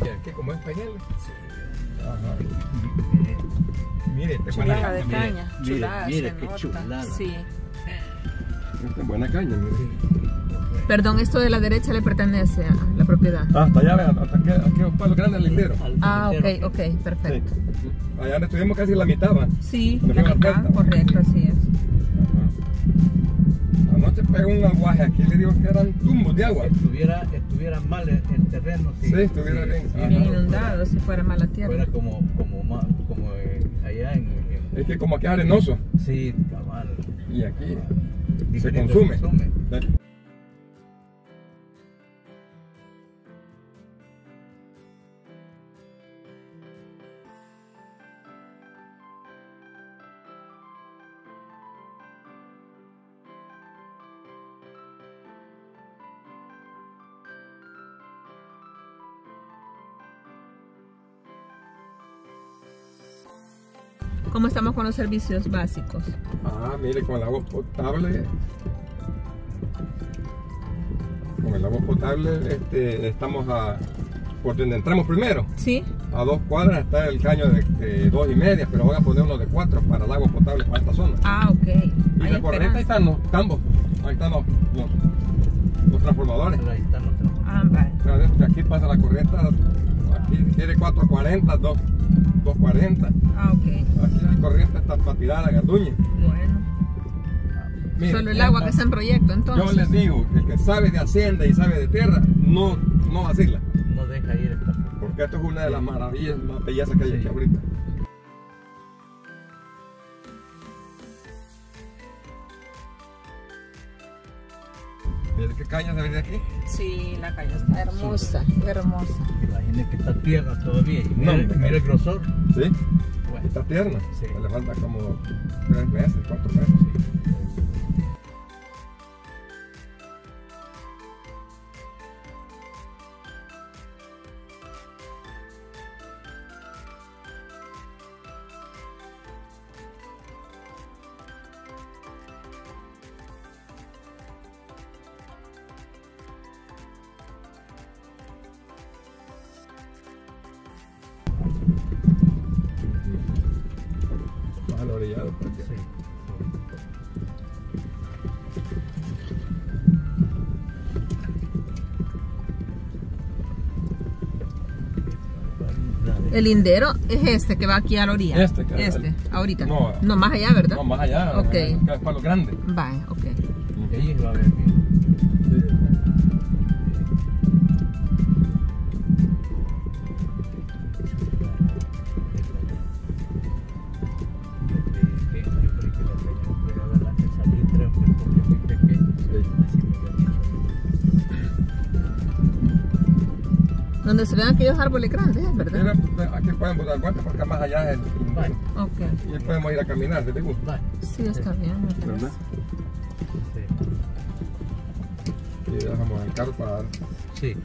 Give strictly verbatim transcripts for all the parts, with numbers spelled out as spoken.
que aquí como es pañal. Sí. Ajá. Mire, esta es Chulada buena de caña. caña, mire, chulada, mire se qué nota. chulada. Sí. Esta es buena caña, mire. Perdón, esto de la derecha le pertenece a la propiedad. Ah, hasta allá, vean, hasta aquí, aquí un palo grande al lindero. Al Ah, ok, lindero. ok, perfecto. Sí. Allá estuvimos casi la mitad, ¿va? Sí, Donde la fue la mitad, puerta. correcto, así es. Ajá. Anoche pegó un aguaje aquí, le digo que eran tumbos de agua. Estuviera, estuviera mal el, el terreno. Sí, estuviera bien. sí, Ajá. Bien no, inundado, si fuera mala tierra. Fuera como, como, ma- como eh, allá en, en- Es que como aquí es arenoso Sí, cabal. y aquí se Diferente consume. consume. ¿Cómo estamos con los servicios básicos? Ah, mire, con el agua potable, con el agua potable este, estamos a, por donde entramos primero, Sí. a dos cuadras está el caño de, de dos y media, pero van a poner uno de cuatro para el agua potable para esta zona. Ah, ok. Y Hay la corriente, ahí esperanza. están los tambos, ahí están los, los, los transformadores. Ahí están los tres. Ah, vale. Pero de aquí pasa la corriente, aquí quiere cuatro cuarenta, dos cuarenta. Ah, ok. Aquí la corriente está para tirar a la garduña. Bueno. Mire, Solo el agua que está en proyecto, entonces. yo les digo que el que sabe de hacienda y sabe de tierra, no, no vacila. No deja ir esta. Porque esto es una de las maravillas más bellezas que hay Sí. aquí ahorita. Mire qué caña se ve de aquí. Sí, la caña está hermosa, hermosa. Imagínese que está tierna todavía. Y No, mire, me- mire el grosor. ¿Sí? Bueno, Está tierna. Sí. Le falta como tres meses, cuatro meses. Más al orillado porque sí. El lindero es este que va aquí a la orilla. Este, que- Este, ahorita. No, No, más allá, ¿verdad? no, más allá, Ok. es palo grande. Vale, ok. Y ahí va a ver bien. Donde se ven aquellos árboles grandes, ¿verdad? Mira, aquí podemos dar vuelta porque más allá es el Vale. Ok. y ahí podemos ir a caminar, ¿te digo? Vale. Sí, está bien. me parece. ¿Verdad? Y dejamos el carro para dar. Sí.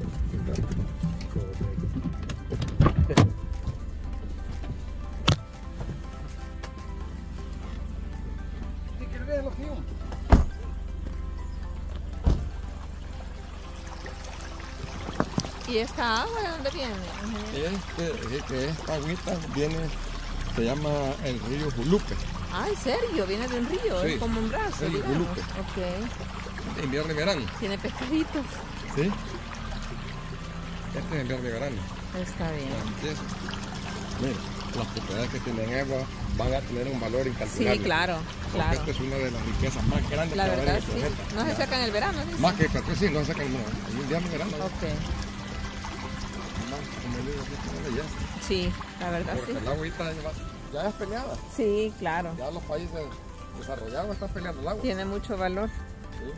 ¿Y esta agua de dónde viene? Este, este, esta agüita viene, se llama el río Julupe. Ah, ¿en serio? Viene de un río, Sí. es como un brazo, Sí, digamos. Julupe. Ok. De invierno y verano. Tiene pescaditos. ¿Sí? Este es invierno y verano. Está bien. Empieza. Mira, las propiedades que tienen agua van a tener un valor incalculable. Sí, claro, Porque claro. esta es una de las riquezas más grandes La que va a haber verdad, en el sí. planeta. No se Ya. saca en el verano, dice. Más que pero sí, no se sacan no, en invierno y verano. Ok. Más, como le digo, es una belleza. Sí, la verdad, Porque sí. el agüita ya, va- ya es peleada. Sí, claro. Ya los países desarrollados están peleando el agua. Tiene mucho valor. Sí.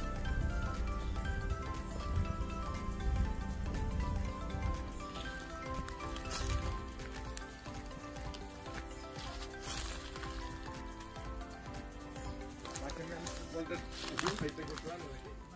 Ah, que me- donde- ahí tengo plano de aquí.